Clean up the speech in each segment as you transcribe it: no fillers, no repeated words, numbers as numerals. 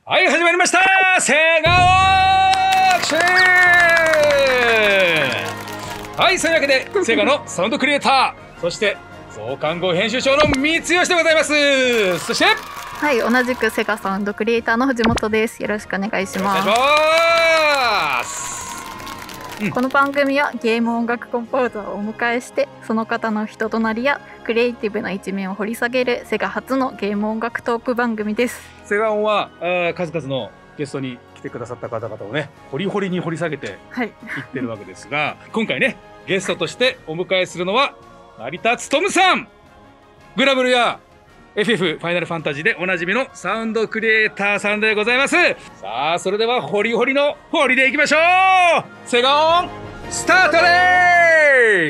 はい、始まりましたセガオークション。はい、そういうわけでセガのサウンドクリエイター、そして増刊号編集長の三吉でございます。そしてはい、同じくセガサウンドクリエイターの藤本です。よろしくお願いします。この番組はゲーム音楽コンポーザーをお迎えして、その方の人となりやクリエイティブな一面を掘り下げるセガ初のゲーム音楽トーク番組です。 セガオンは数々のゲストに来てくださった方々をね、ホリホリに掘り下げていってるわけですが、今回ね、ゲストとしてお迎えするのは成田勉さん。グラブルや FF ファイナルファンタジーでおなじみのサウンドクリエイターさんでございます。さあ、それではホリホリのホリでいきましょう。セガオンスタートです。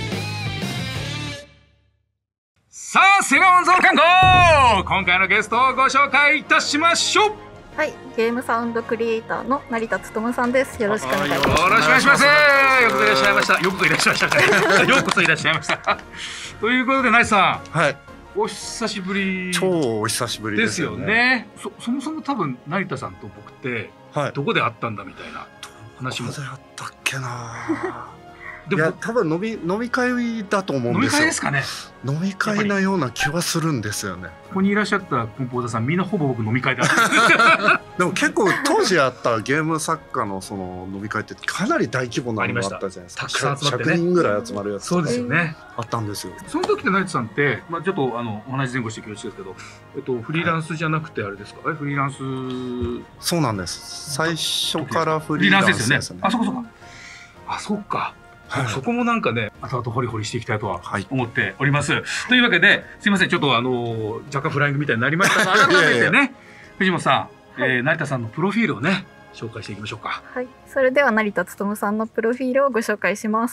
さあ、セガオン増刊号、今回のゲストをご紹介いたしましょう。 はい、ゲームサウンドクリエイターの成田勉さんです。よろしくお願いします。 よろしくお願いします。よくぞいらっしゃいました。よくぞいらっしゃいました。ようこそいらっしゃいました。ということで、成田さん。はい。お久しぶり。 超お久しぶりですよね。 そもそも多分成田さんと僕ってどこで会ったんだみたいな話も。 どこで会ったっけな。いや、多分飲み会だと思うんですよ。 飲み会ですかね。 飲み会なような気はするんですよね。 ここにいらっしゃったコンポーザーさん、みんなほぼ僕飲み会だ。 でも結構当時あったゲーム作家のその飲み会ってかなり大規模なのがあったじゃないですか。 たくさん集まってね。 100人ぐらい集まるやつ。 そうですよね。 あったんですよ。 その時って成田さんって、まあちょっとお話前後してきましたけど、フリーランスじゃなくてあれですか？フリーランス。 そうなんです。最初からフリーランスですね。 あ、そうかそうか。あ、そうか。そこもなんかね、後々ホリホリしていきたいとは思っております。というわけで、すいません、ちょっと若干フライングみたいになりましたが、改めてね、藤本さん、成田さんのプロフィールをね、紹介していきましょうか。 はい、それでは成田勉さんのプロフィールをご紹介します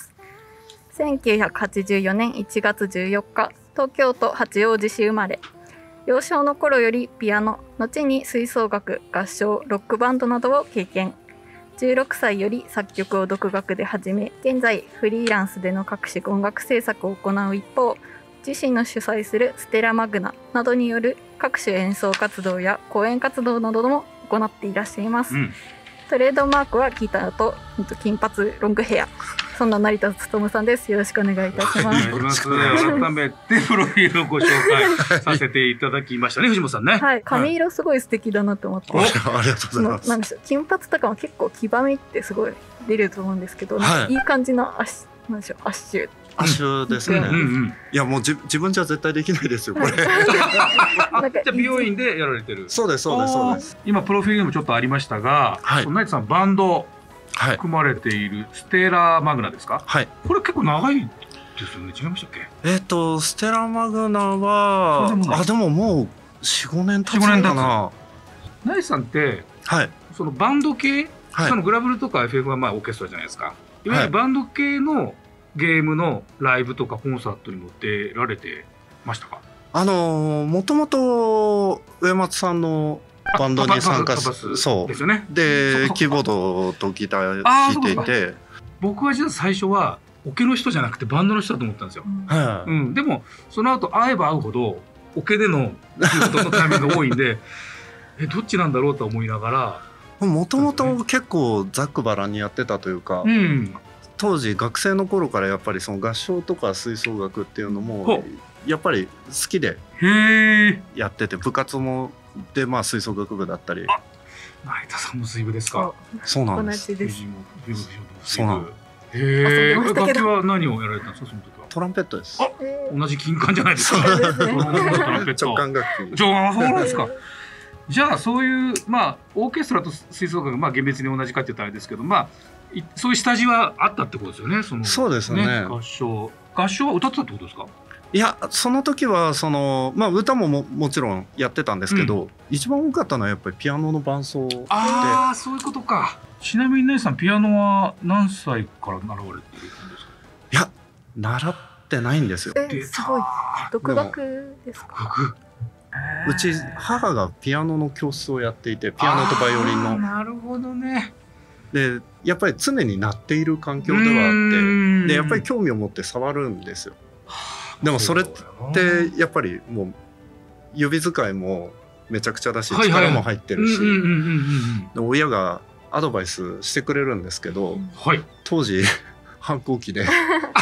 。1984年1月14日、東京都八王子市生まれ。幼少の頃よりピアノ、後に吹奏楽、合唱、ロックバンドなどを経験。16歳より作曲を独学で始め、現在フリーランスでの各種音楽制作を行う一方、自身の主催するステラマグナなどによる各種演奏活動や講演活動なども行っていらっしゃいます。トレードマークはギターと金髪ロングヘア。そんな成田勉さんです。よろしくお願いいたします。 改めてプロフィールをご紹介させていただきましたね、藤本さんね。 はい、髪色すごい素敵だなと思って。 ありがとうございます。 なんでしょう、金髪とかも結構黄ばみってすごい出ると思うんですけど、いい感じのなんでしょう、アッシュ。 アッシュですね。いや、もう自分じゃ絶対できないですよ、これ。じゃあ美容院でやられてる。 そうですそうですそうです。 今プロフィールにもちょっとありましたが、成田さんバンド組まれているステラマグナですか？はい。これ結構長いですよね。違いましたっけ？ ステラマグナはでももう4、5年経つのかな。 成田さんってそのバンド系、そのグラブルとか FF はまあオーケストラじゃないですか。いわゆるバンド系のゲームのライブとかコンサートにも出られてましたか？ もともと上松さんのバンドに参加そうですよね。でキーボードとギター弾いていて、 僕は実は最初はオケの人じゃなくてバンドの人だと思ったんですよ。でもその後会えば会うほどオケでの仕事のタイミングが多いんでどっちなんだろうと思いながら、もともと結構ざっくばらんにやってたというか、当時学生の頃からやっぱりその合唱とか吹奏楽っていうのもやっぱり好きでやってて、部活もでまあ吹奏楽部だったり。 成田さんも水部ですか？ そうなんです。 同じです。 そうなんです。楽器は何をやられたんですか、その時は？ トランペットです。 同じ金管じゃないですか。 直感楽器。 そうなんですか。じゃあそういうまあオーケストラと吹奏楽がまあ厳密に同じかって言ったらあれですけど、まあそういう下地はあったってことですよね。 そうですね。 合唱は歌ってたってことですか？ いや、その時はまあ歌ももちろんやってたんですけど、一番多かったのはやっぱりピアノの伴奏で。 ああ、そういうことか。ちなみにねさん、ピアノは何歳から習われているんですか？ いや、習ってないんですよ。 すごい。独学ですか？ うち母がピアノの教室をやっていて、ピアノとバイオリンの。 なるほどね。 でやっぱり常に鳴っている環境ではあって、でやっぱり興味を持って触るんですよ。でもそれってやっぱりもう指使いもめちゃくちゃだし力も入ってるし、親がアドバイスしてくれるんですけど、はい、当時反抗期で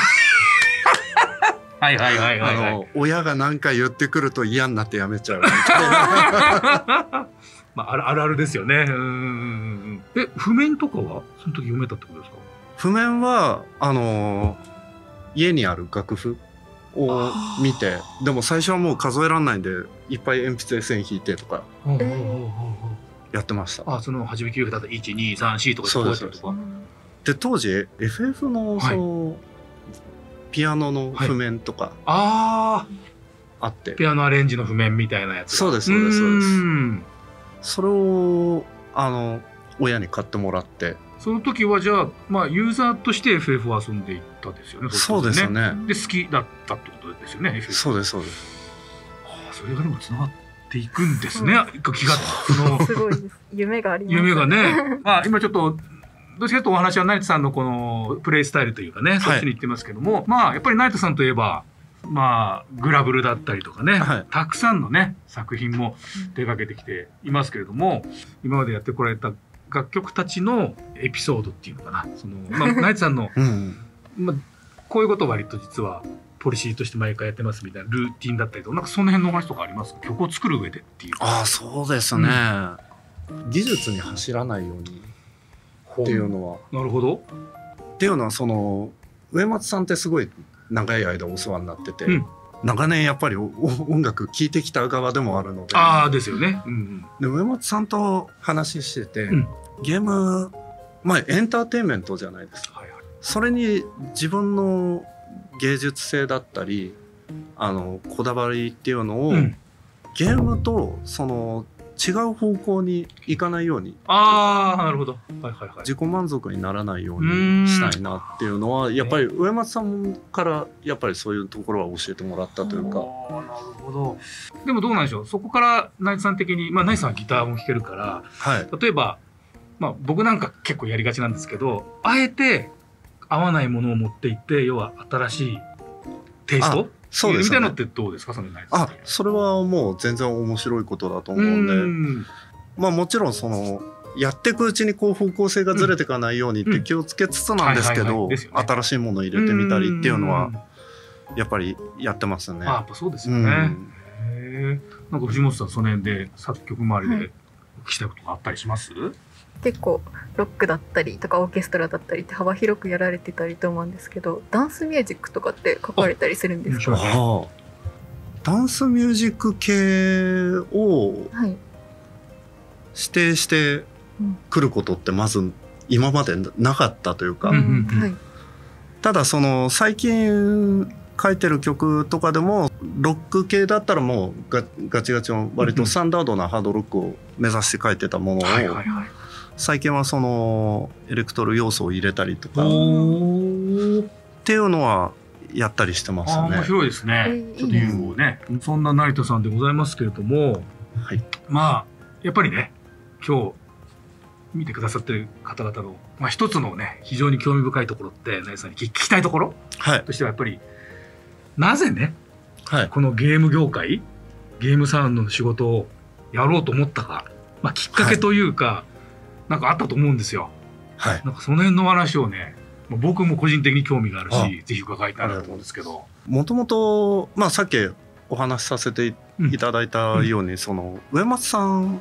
親が何か言ってくると嫌になってやめちゃうみたいなまあ、あるあるですよね。譜面とかはその時読めたってことですか？ 譜面は家にある楽譜を見て、でも最初はもう数えられないんでいっぱい鉛筆で線引いてとかやってました。 その初め9だったら1,2,3,4とかこうやったりとか。 で当時 FF のその、ピアノの譜面とかあって、 ピアノアレンジの譜面みたいなやつ。 そうですそうですそうです。それを親に買ってもらって、 その時はじゃあ、まあ、ユーザーとして FF を遊んでいったですよね。 そうですね。 で好きだったってことですよね。FF。 そうですそうです。 それがでもつながっていくんですね。気がすごいです。夢があります。 夢がね。今ちょっとどっちかというとお話はナイトさんのこのプレイスタイルというかね、そっちに行ってますけども、まあやっぱりナイトさんといえば。まあグラブルだったりとかね、たくさんのね作品も手掛けてきていますけれども、今までやってこられた楽曲たちのエピソードっていうのかな、ナイトさんの、こういうことを割と実はポリシーとして毎回やってますみたいなルーティンだったりとか、なんかその辺のお話とかありますか？曲を作る上でっていう。 そうですね、技術に走らないようにっていうのは。 なるほど。 っていうのは植松さんってすごい長い間お世話になってて、長年やっぱり音楽聴いてきた側でもあるので。 ですよね。 で植松さんと話してて、ゲームエンターテインメントじゃないですか。それに自分の芸術性だったりこだわりっていうのを、ゲームと違う方向に行かないように、 なるほど、 自己満足にならないようにしたいなっていうのはやっぱり植松さんからやっぱりそういうところは教えてもらったというか。なるほど。でもどうなんでしょう、そこからナイツさん的に、ナイツさんはギターも弾けるから、例えば、僕なんか結構やりがちなんですけど、あえて合わないものを持っていって、要は新しいテイストそうですね、みたいなのってどうですか？それはもう全然面白いことだと思うんで、もちろんやっていくうちに方向性がずれていかないようにって気をつけつつなんですけど、新しいものを入れてみたりっていうのはやっぱりやってますね。 やっぱそうですよね。なんか藤本さんその辺で作曲周りでお聞きしたいことがあったりします？ 結構ロックだったりとかオーケストラだったりって幅広くやられてたりと思うんですけど、ダンスミュージックとかって書かれたりするんですか？ ダンスミュージック系を指定してくることってまず今までなかったというか、ただ最近書いてる曲とかでもロック系だったらもうガチガチの割とスタンダードなハードロックを目指して書いてたものを最近はエレクトロ要素を入れたりとかっていうのはやったりしてますね。 面白いですね。ちょっと融合ね。そんな成田さんでございますけれども、やっぱりね今日見てくださってる方々の一つのね非常に興味深いところって成田さんに聞きたいところとしてはやっぱりなぜね、このゲーム業界ゲームサウンドの仕事をやろうと思ったか、きっかけというか、なんかあったと思うんですよ。なんかその辺の話をね、僕も個人的に興味があるし、ぜひ伺いたいなと思うんですけど。 もともとさっきお話しさせていただいたように、植松さん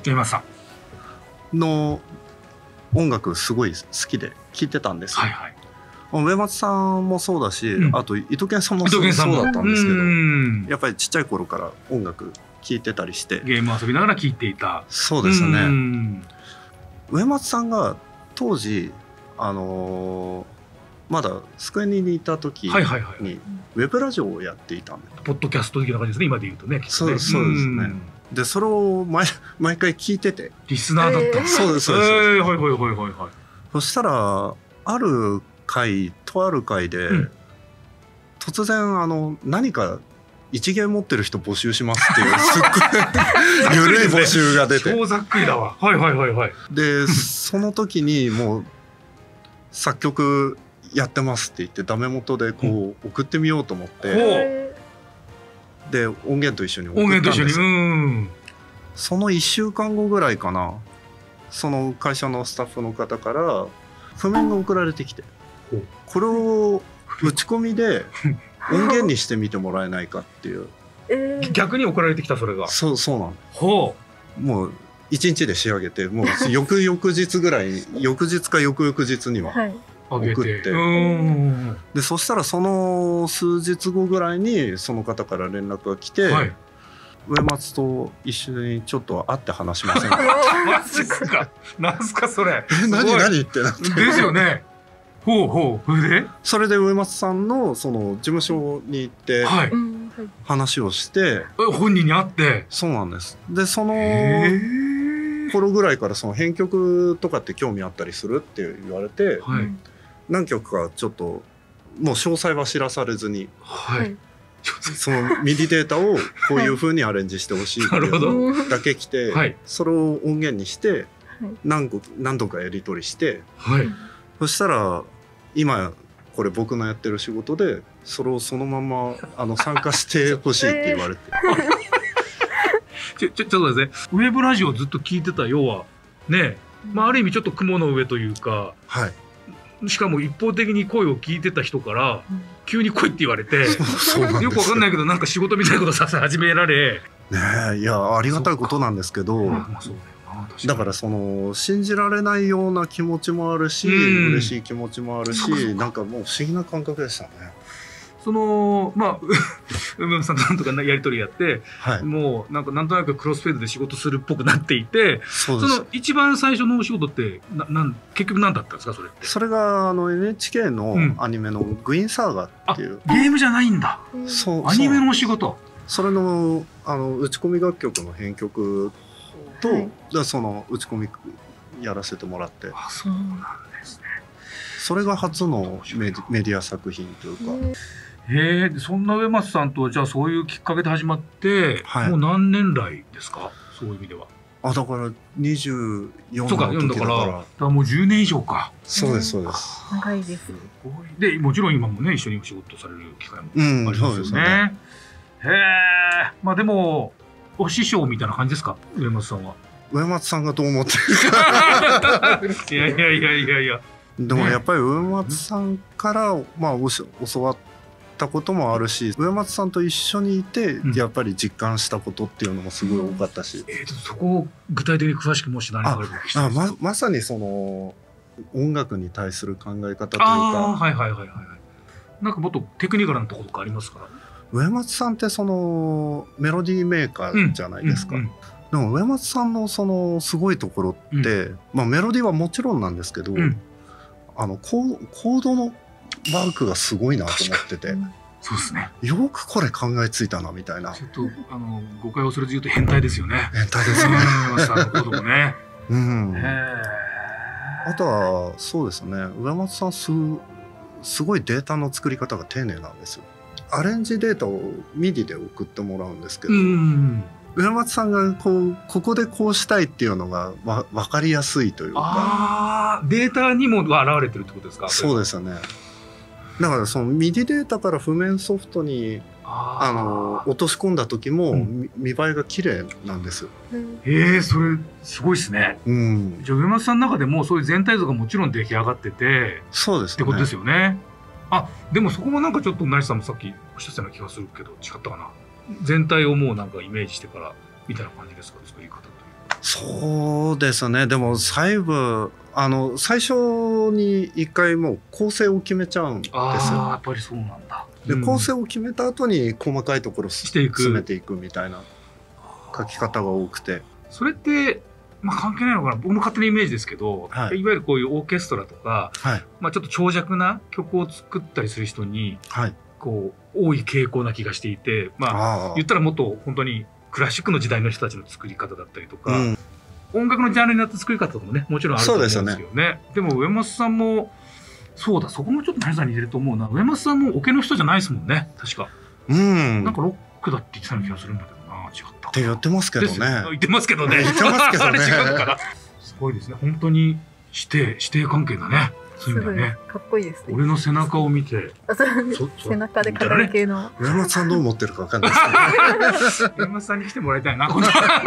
の音楽すごい好きで聴いてたんですよ。植松さんもそうだし、あと伊藤健さんもそうだったんですけど、やっぱりちっちゃい頃から音楽聴いてたりして、 ゲーム遊びながら聴いていた。 そうですね。植松さんが当時まだスクエニにいた時にウェブラジオをやっていたんで、 ポッドキャスト的な感じですね、今で言うとね。 そうですね。でそれを毎回聞いてて、 リスナーだったんです。 そうですそうです。そしたらある回で、突然何か一元持ってる人募集しますっていうすっごい緩い募集が出て、 超ざっくりだわ。 でその時にもう作曲やってますって言ってダメ元でこう送ってみようと思って、で音源と一緒に送ったんですよ。 その1週間後ぐらいかな、その会社のスタッフの方から譜面が送られてきて、これを打ち込みで音源にしてみてもらえないかっていう。 逆に送られてきた、それが。 そうなん。 ほう。もう1日で仕上げて、もう翌日ぐらい、翌日か翌々日には送って、でそしたらその数日後ぐらいにその方から連絡が来て、はい、上松と一緒にちょっと会って話しませんか。 マジか。なんすかそれ。 何ってなって。 ですよね。 それで上松さんのその事務所に行って話をして、 本人に会って。 そうなんです。でその頃ぐらいからその編曲とかって興味あったりするって言われて、何曲かちょっともう詳細は知らされずに、そのミディデータをこういう風にアレンジしてほしいっていうのだけ来て、それを音源にして何度かやり取りして、そしたら今これ僕のやってる仕事でそれをそのまま参加してほしいって言われて。 ちょっとですね、ウェブラジオをずっと聞いてた、要はね、ある意味ちょっと雲の上というか、しかも一方的に声を聞いてた人から急に来いって言われて、よくわかんないけどなんか仕事みたいなことさせ始められ、 いやありがたいことなんですけど、だからその信じられないような気持ちもあるし、嬉しい気持ちもあるし、なんかもう不思議な感覚でしたね。 その梅山さんとなんとかやり取りやって、もうなんとなくクロスフェードで仕事するっぽくなっていて、その一番最初のお仕事って結局何だったんですか、それって。 それがNHK のアニメの「グイーンサーガ」っていう、 ゲームじゃないんだ。アニメのお仕事。 それの打ち込み楽曲の編曲と、その打ち込みやらせてもらって。 そうなんですね。 それが初のメディア作品というか。 そんな上松さんとじゃあそういうきっかけで始まって、もう何年来ですか、そういう意味では。 だから24の時だから。 もう10年以上か。 そうですそうです。 長いです。 でもちろん今もね一緒にお仕事される機会もありますよね。でもお師匠みたいな感じですか、上松さんは。 上松さんがどう思ってるか。 いや。 でもやっぱり上松さんから教わったこともあるし、上松さんと一緒にいてやっぱり実感したことっていうのもすごい多かったし、 そこを具体的に詳しくもし何かあれば聞きたいです。 まさにその音楽に対する考え方というか、 なんかもっとテクニカルなところとかありますか。 上松さんってそのメロディーメーカーじゃないですか。でも上松さんのそのすごいところって、メロディーはもちろんなんですけど、コードのワークがすごいなと思ってて、 そうですね。 よくこれ考えついたなみたいな。 ちょっと誤解をそれで言うと変態ですよね。 変態ですね。 コードもね。 あとはそうですね。上松さんすごいデータの作り方が丁寧なんですよ。アレンジデータをミディで送ってもらうんですけど、上松さんがここでこうしたいっていうのが分かりやすいというか。 データにも現れてるってことですか。 そうですよね。だからそのミディデータから譜面ソフトに落とし込んだ時も見栄えが綺麗なんですよ。 それすごいですね。じゃあ上松さんの中でもそういう全体像がもちろん出来上がってて、 そうですね。 ってことですよね。でもそこもなんかちょっと成瀬さんもさっきおっしゃったような気がするけど違ったかな。全体をもうなんかイメージしてからみたいな感じですか、作り方というか。 そうですね。でも最初に一回もう構成を決めちゃうんですよ。 やっぱりそうなんだ。 で構成を決めた後に細かいところを詰めていくみたいな書き方が多くて。 それって関係ないのかな、僕の勝手なイメージですけど、いわゆるこういうオーケストラとか、ちょっと長尺な曲を作ったりする人に、こう多い傾向な気がしていて、言ったらもっと本当にクラシックの時代の人たちの作り方だったりとか、音楽のジャンルになった作り方とかもねもちろんあると思うんですよね。でも上松さんもそこもちょっと成瀬さんに似てると思うな。上松さんもオケの人じゃないですもんね、確か。なんかロックだって言ってたような気がするんだけどな。違ったって言ってますけどね。 言ってますけどね。 言ってますけどね。 あれ違うから。すごいですね。本当に師弟関係だね。そういう意味だね。 かっこいいですね。 俺の背中を見て。 背中で語る系の。 上松さんどう思ってるかわかんないですけど。 上松さんに来てもらいたいな、今度。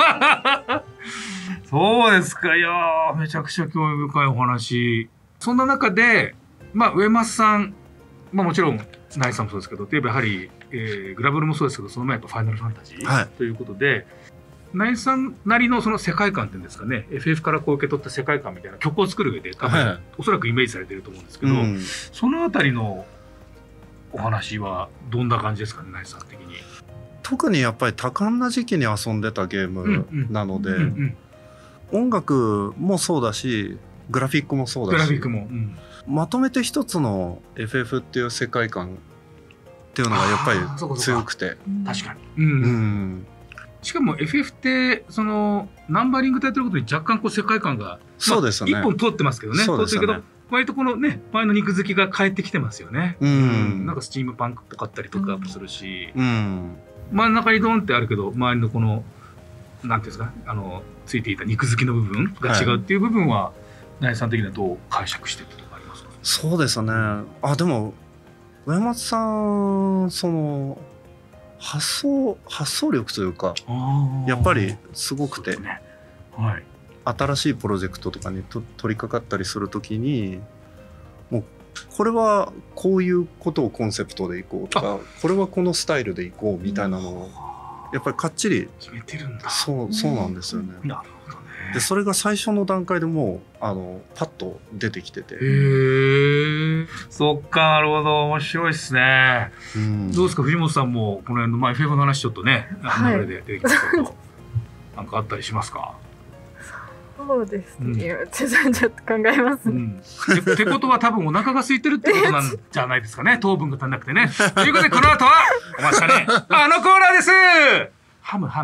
そうですか。いやー、めちゃくちゃ興味深いお話。そんな中で、まあ、上松さん、まあもちろん、ナイさんもそうですけど、例えばやはり、グラブルもそうですけど、その前やっぱファイナルファンタジー、ということで、ナイさんなりのその世界観っていうんですかね、FF からこう受け取った世界観みたいな曲を作る上で、多分、おそらくイメージされてると思うんですけど、そのあたりのお話はどんな感じですかね、ナイさん的に。 特にやっぱり多感な時期に遊んでたゲームなので、音楽もそうだし、グラフィックもそうだし、まとめて一つの FF っていう世界観っていうのがやっぱり強くて。 確かに。しかも FF ってそのナンバリングタイトルごとに若干こう世界観がそうですね、一本通ってますけどね、通ってるけど割とこのね前の肉付きが変えてきてますよね。なんかスチームパンクっぽかったりとかもするし、真ん中にドンってあるけど周りのこのなんていうんですかついていた肉付きの部分が違うっていう部分はナイさん的にはどう解釈してるとかありますか？ そうですね。でも上松さんその発想力というかやっぱりすごくて、新しいプロジェクトとかに取り掛かったりするときにもうこれはこういうことをコンセプトでいこうとかこれはこのスタイルでいこうみたいなのをやっぱりかっちり決めてるんだ。 そうなんですよね。 なるほどね。 でそれが最初の段階でもうパッと出てきてて。 そっか、なるほど、面白いですね。どうですか、藤本さんもこの辺のFF の話ちょっとね流れで出てきましたけど、なんかあったりしますか？ そうですね。ちょっと考えますね。 ってことは多分お腹が空いてるってことなんじゃないですかね。糖分が足んなくてね。ということでこの後はお待ちかねあのコーナーです。ハム。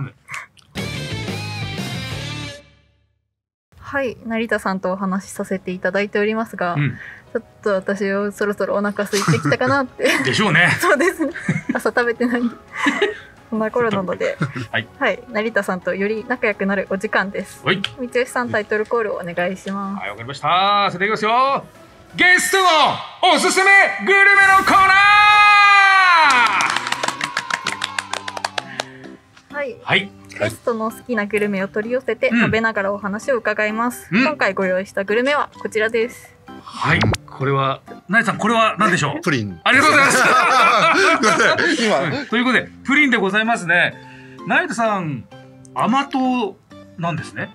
はい、成田さんとお話しさせていただいておりますが、ちょっと私はそろそろお腹空いてきたかなって。 でしょうね。 そうですね。朝食べてないんで。そんな頃なので、はい、成田さんとより仲良くなるお時間です。三吉さんタイトルコールをお願いします。 はい、わかりました。それでいきますよ。ゲストのおすすめグルメのコーナー。はい。 ゲストの好きなグルメを取り寄せて食べながらお話を伺います。今回ご用意したグルメはこちらです。 はい、これはナイさん、これは何でしょう？ プリン。 ありがとうございます。ということでプリンでございますね。ナイトさん甘党なんですね。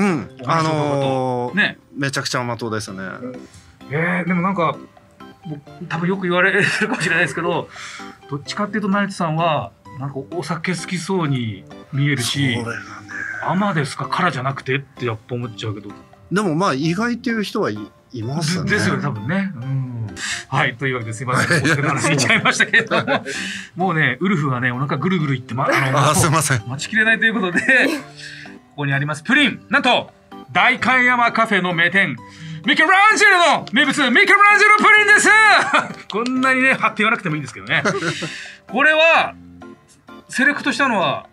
ね、めちゃくちゃ甘党ですね。 でもなんか多分よく言われるかもしれないですけど、どっちかっていうとナイトさんはなんかお酒好きそうに見えるし、甘ですか辛じゃなくてってやっぱ思っちゃうけど、 でもまあ意外っていう人はいますね。 ですよね、多分ね。はい、というわけですいません、お酒の話言っちゃいましたけれども、もうねウルフはねお腹ぐるぐるいってすいません、待ちきれないということでここにありますプリン、なんと代官山カフェの名店ミケランジェロの名物ミケランジェロプリンです。こんなにね貼って言わなくてもいいんですけどね。これはセレクトしたのは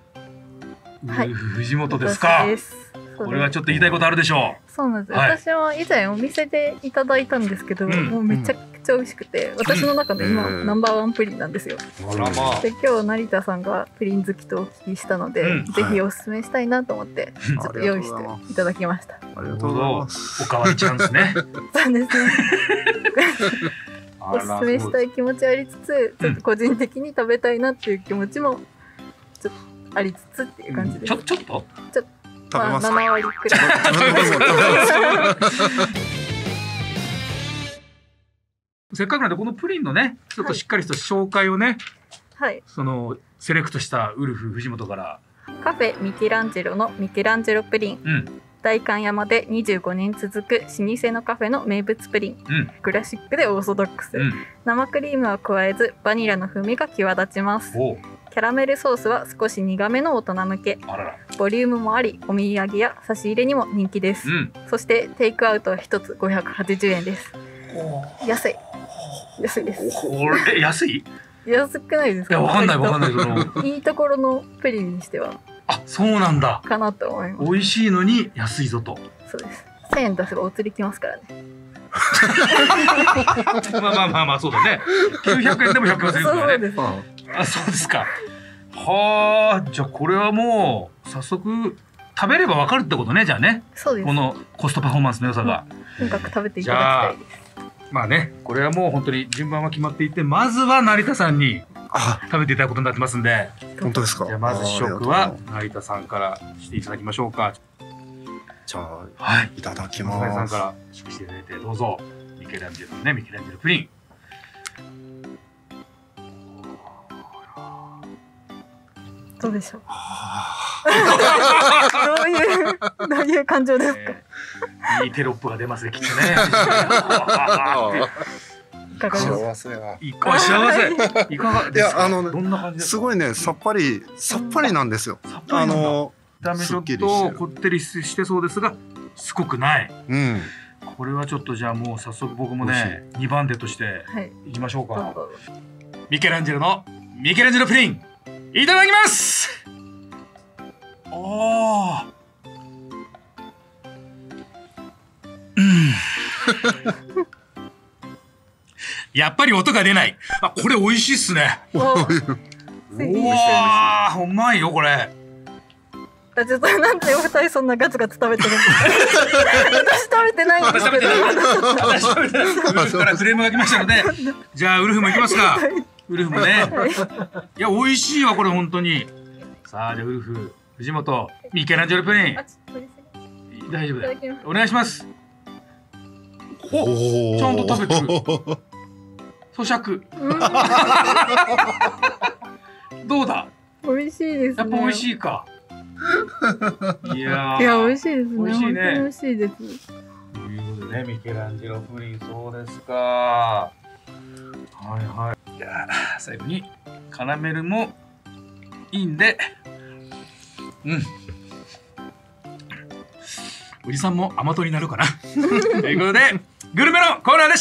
藤本ですか？これはちょっと言いたいことあるでしょう。 そうなんです。私は以前お店でいただいたんですけど、もうめちゃくちゃ美味しくて、私の中で今ナンバーワンプリンなんですよ。で今日成田さんがプリン好きとお聞きしたので、ぜひおすすめしたいなと思ってちょっと用意していただきました。 ありがとうございます。 おかわりチャンスね。 そうですね。おすすめしたい気持ちありつつ、ちょっと個人的に食べたいなっていう気持ちもちょっとありつつっていう感じです。 ちょっとまあ7割くらい。 せっかくなんでこのプリンのねちょっとしっかりと紹介をね、そのセレクトしたウルフ藤本から。 カフェミケランジェロのミケランジェロプリン、代官山で25年続く老舗のカフェの名物プリン、クラシックでオーソドックス、生クリームは加えずバニラの風味が際立ちます。キャラメルソースは少し苦めの大人向け、ボリュームもありお土産や差し入れにも人気です。そしてテイクアウトは1つ580円です。安いです。 これ安い？ 安くないですか？ いやわかんないそのいいところのプリンにしては。 あ、そうなんだ。 かなと思います。 美味しいのに安いぞと。 そうです。 1000円出せばお釣りきますからね。 まあそうだね。900円でも100円するからね。あ、そうですか。はあ、じゃあこれはもう早速食べればわかるってことね、じゃあね。 そうです。 このコストパフォーマンスの良さが。 とにかく食べていただきたいです。 まあね、これはもう本当に順番は決まっていて、まずは成田さんに食べていただくことになってますんで。 本当ですか。 じゃあまず試食は成田さんからしていただきましょうか。 じゃあ、 はい、 いただきます。 成田さんから試食していただいて、どうぞ。ミケランジェロのね、ミケランジェロプリン。 どうでしょう。どういう感情ですか。 いいテロップが出ますね、きっとね。 幸せや。 幸せ。いかがですか。 どんな感じですか。すごいね、さっぱりなんですよ。 見た目ちょっとこってりしてそうですが、すごくない。 うん。 これはちょっとじゃあもう早速僕もね、2番手としていきましょうか。ミケランジェロのミケランジェロプリン、いただきます。やっぱり音が出ない。あ、これ美味しいっすね。うわー、うまいよこれ。 ちょっとなんでお二人そんなガツガツ食べてるんですか。私食べてないんですけど。 私食べてない。ウルフからクレームが来ましたので、じゃあウルフもいきますか。ウルフもね。いや、美味しいわこれ本当に。さあ、じゃあウルフ、藤本、ミケランジェロプリン。大丈夫だよ。お願いします。お、ちゃんと食べてる。咀嚼。どうだ。 美味しいですね。 やっぱ美味しいか。いや、 美味しいですね。 美味しいね。 美味しいです。 ということでね、ミケランジェロプリン、そうですか。はいはい。いや、最後にカラメルもいいんで、おじさんも甘党になるかな。ということで、グルメのコーナーでした。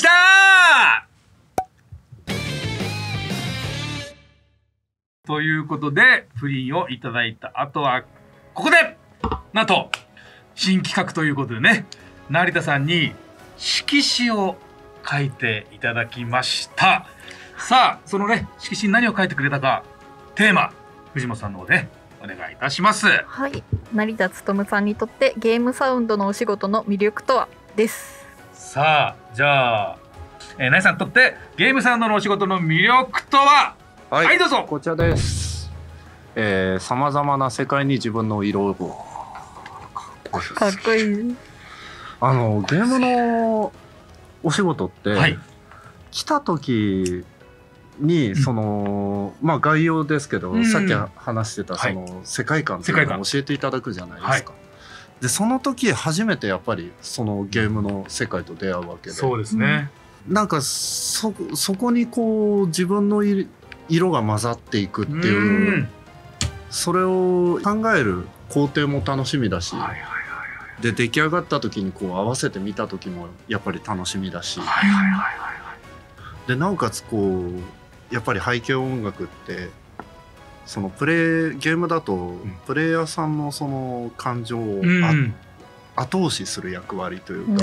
ということで、プリンをいただいた後は、ここで、なんと、新企画ということでね、成田さんに色紙を書いていただきました。さあ、そのね、色紙に何を書いてくれたか、テーマ、藤本さんの方でお願いいたします。 はい、成田勉さんにとってゲームサウンドのお仕事の魅力とはです。 さあ、じゃあ、成田さんにとってゲームサウンドのお仕事の魅力とは、はい、どうぞ。 こちらです。さまざまな世界に自分の色を。 かっこいい。 ゲームのお仕事って、はい、来た時に概要ですけど、さっき話してたその世界観っていうのを教えていただくじゃないですか。でその時初めてやっぱりそのゲームの世界と出会うわけで、 そうですね。 なんかそこにこう自分の色が混ざっていくっていう、それを考える工程も楽しみだし、で出来上がった時にこう合わせて見た時もやっぱり楽しみだし、でなおかつこうやっぱり背景音楽ってそのゲームだとプレイヤーさんのその感情を後押しする役割というか、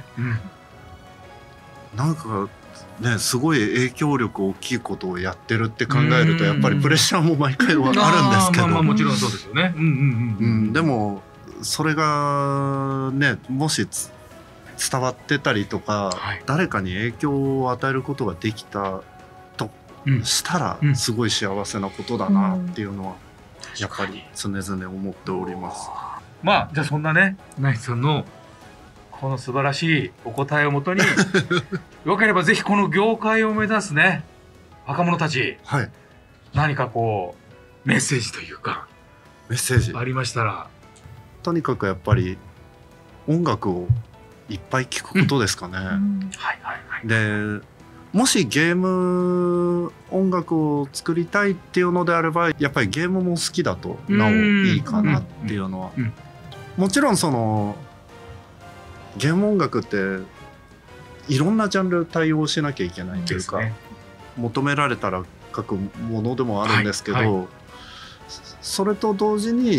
なんかね、すごい影響力大きいことをやってるって考えるとやっぱりプレッシャーも毎回はあるんですけど、 もちろんそうですよね。 でもそれがね、もし伝わってたりとか、誰かに影響を与えることができたとしたらすごい幸せなことだなっていうのはやっぱり常々思っております。 まあじゃあそんなね、ナイツさんのこの素晴らしいお答えをもとによければぜひこの業界を目指すね若者たち、何かこうメッセージというかメッセージありましたら。 とにかくやっぱり音楽をいっぱい聴くことですかね。でもしゲーム音楽を作りたいっていうのであればやっぱりゲームも好きだとなおいいかなっていうのは、もちろんそのゲーム音楽っていろんなジャンル対応しなきゃいけないというか、求められたら書くものでもあるんですけど、それと同時に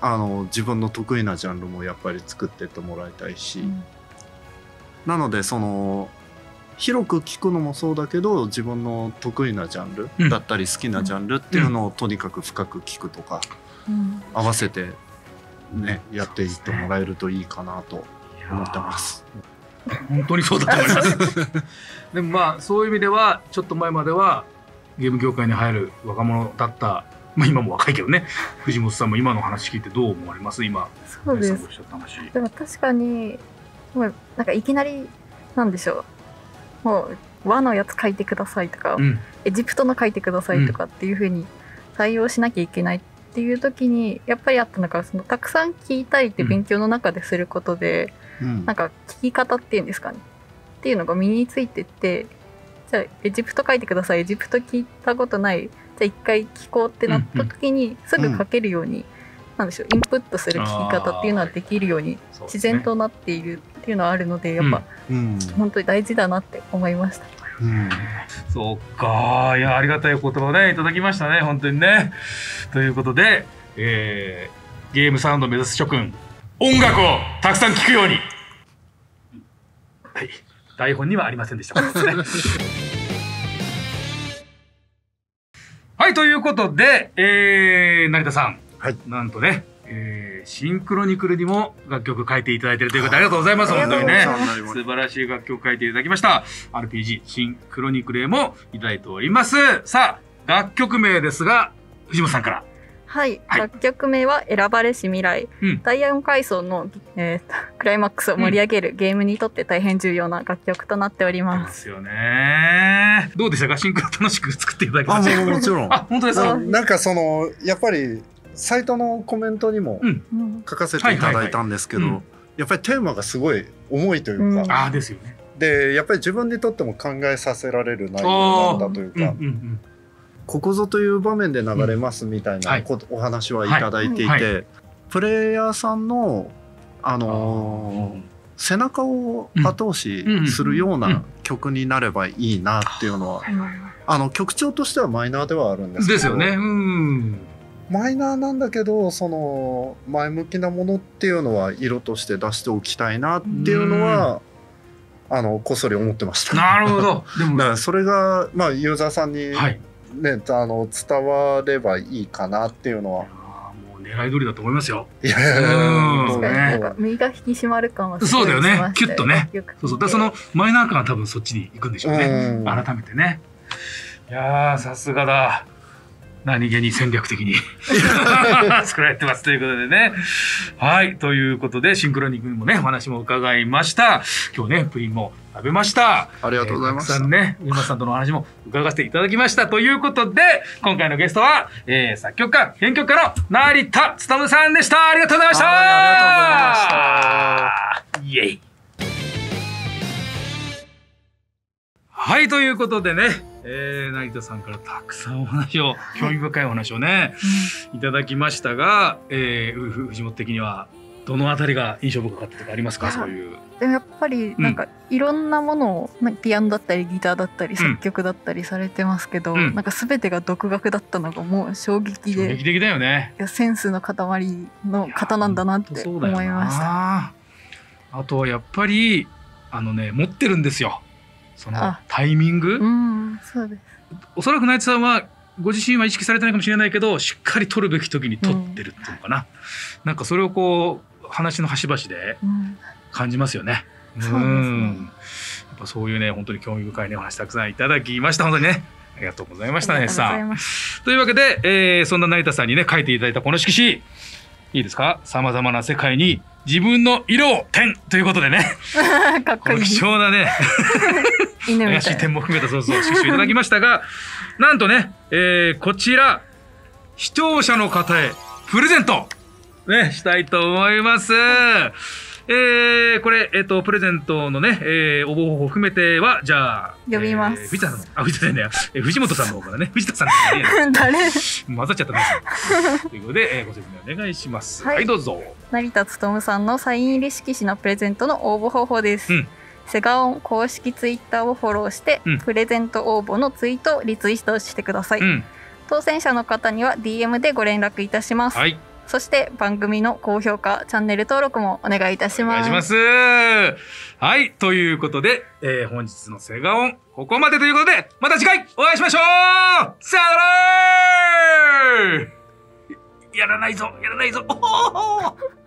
自分の得意なジャンルもやっぱり作ってってもらいたいし、なのでその広く聞くのもそうだけど、自分の得意なジャンルだったり好きなジャンルっていうのをとにかく深く聞くとか、合わせてねやっていってもらえるといいかなと思ってます。 本当にそうだと思いますでもまあそういう意味ではちょっと前まではゲーム業界に入る若者だった、今も若いけどね、藤本さんも今の話聞いてどう思われます？今そうです。でも確かにもうなんかいきなりなんでしょう、もう和のやつ書いてくださいとか、エジプトの書いてくださいとかっていう風に対応しなきゃいけないっていう時にやっぱりあったのが、そのたくさん聞いたいって勉強の中ですることで、なんか聞き方っていうんですかねっていうのが身についてって、じゃあエジプト書いてください、エジプト聞いたことない、じゃあ一回聞こうってなった時にすぐ書けるように、なんでしょう、インプットする聞き方っていうのはできるように自然となっているっていうのはあるので、やっぱ、本当に大事だなって思いました。 そうか、いやありがたい言葉をねいただきましたね、本当にね。ということで、ゲームサウンドを目指す諸君、音楽をたくさん聴くように。はい、台本にはありませんでしたねはい、ということで、成田さん、なんとね、シンクロニクルにも楽曲書いていただいているということでありがとうございます。本当にね、素晴らしい楽曲書いていただきました。RPG シンクロニクルへもいただいております。さあ、楽曲名ですが、藤本さんから。 はい、楽曲名は選ばれし未来、ダイヤモン階層の、クライマックスを盛り上げるゲームにとって大変重要な楽曲となっております。 ですよね。どうでしたか？シンクロ楽しく作っていただきました。 もちろん。 本当ですか？ なんかそのやっぱりサイトのコメントにも書かせていただいたんですけど、やっぱりテーマがすごい重いというか、 ですよね。 でやっぱり自分にとっても考えさせられる内容なんだというか、ここぞという場面で流れますみたいなお話はいただいていて、プレイヤーさんの背中を後押しするような曲になればいいなっていうのは、曲調としてはマイナーではあるんですけど、 ですよね。 マイナーなんだけど、その前向きなものっていうのは色として出しておきたいなっていうのはこっそり思ってました。 なるほど。 でもだからそれがまあユーザーさんにね、伝わればいいかなっていうのは。 もう狙い通りだと思いますよ。 いやなんか身が引き締まる感はすごいしましたよ。 そうだよね。キュッとね。そうそう。だそのマイナー感は多分そっちに行くんでしょうね。改めてね。いやーさすがだ。何気に戦略的に作られてますということでね。はい。ということで、シンクロニクルもね、お話も伺いました。今日ね、プリンも食べました。 ありがとうございます。 たくさんね、上松さんとのお話も伺わせていただきました。ということで、今回のゲストは、作曲家、編曲家の成田勉さんでした。ありがとうございました。ありがとうございました。イエイ。はい、ということでね、成田さんからたくさんお話を、興味深いお話をね、いただきましたが、藤本的にはどのあたりが印象深かったとかありますか？そういう。 でもやっぱりなんかいろんなものを、ピアノだったりギターだったり作曲だったりされてますけど、なんか全てが独学だったのがもう衝撃で、衝撃的だよね。 センスの塊の方なんだなって思いました。 あとはやっぱり持ってるんですよ。そのタイミング。 そうです。 おそらく成田さんはご自身は意識されてないかもしれないけど、しっかり取るべき時に取ってるっていうのかな。なんかそれをこう話の端々で感じますよね。やっぱそういうね、本当に興味深いねお話たくさんいただきました。本当にね、ありがとうございましたねさん。というわけで、そんな成田さんにね書いていただいたこの色紙、いいですか？さまざまな世界に自分の色を点ということでねかっこいい貴重なね怪しい点も含めた色紙いただきましたが、なんとね、こちら視聴者の方へプレゼントねしたいと思います。これプレゼントのね、応募方法を含めてはじゃあ呼びます。 藤本さんの方からね、藤田さんですね。 誰？ 混ざっちゃったね。ということで、ご説明お願いします。はい、どうぞ。 成田勉さんのサイン入り色紙のプレゼントの応募方法です。セガオン公式ツイッターをフォローして、プレゼント応募のツイートをリツイートしてください。当選者の方には DM でご連絡いたします。 そして番組の高評価、チャンネル登録もお願いいたします。 お願いします。はい、ということで、本日のセガオンここまでということで、また次回お会いしましょう。さよなら。やらないぞ、やらないぞ。おほほほ。